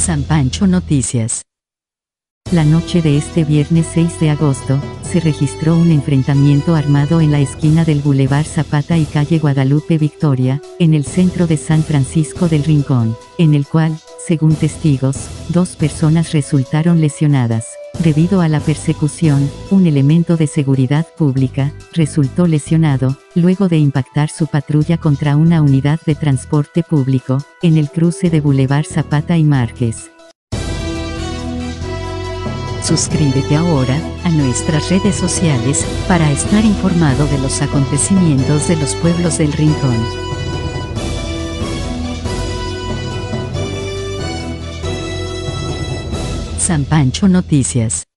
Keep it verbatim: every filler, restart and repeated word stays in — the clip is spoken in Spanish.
San Pancho Noticias. La noche de este viernes seis de agosto, se registró un enfrentamiento armado en la esquina del Boulevard Zapata y calle Guadalupe Victoria, en el centro de San Francisco del Rincón, en el cual, según testigos, dos personas resultaron lesionadas. Debido a la persecución, un elemento de seguridad pública resultó lesionado, luego de impactar su patrulla contra una unidad de transporte público, en el cruce de Boulevard Zapata y Márquez. Suscríbete ahora a nuestras redes sociales para estar informado de los acontecimientos de los pueblos del Rincón. San Pancho Noticias.